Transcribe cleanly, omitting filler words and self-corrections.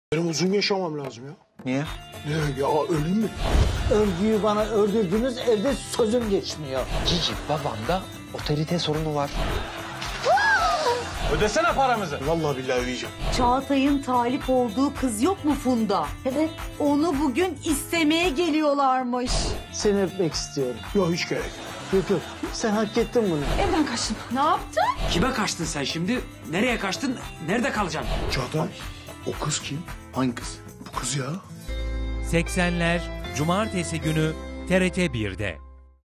Benim uzun yaşamam lazım ya. Niye? Ne ya, öleyim mi? Örgüyü bana ördürdünüz, evde sözüm geçmiyor. Cici babamda otorite sorunu var. Ödesene paramızı. Vallahi billahi ödeyeceğim. Çağatay'ın talip olduğu kız yok mu Funda? Evet. Onu bugün istemeye geliyorlarmış. Seni öpmek istiyorum. Yok, hiç gerek yok. Yok, sen hak ettin bunu. Evden kaçtım. Ne yaptın? Kime kaçtın sen şimdi? Nereye kaçtın? Nerede kalacaksın? Çağatay, o kız kim? Hangi kız? Bu kız ya. 80'ler Cumartesi günü TRT 1'de.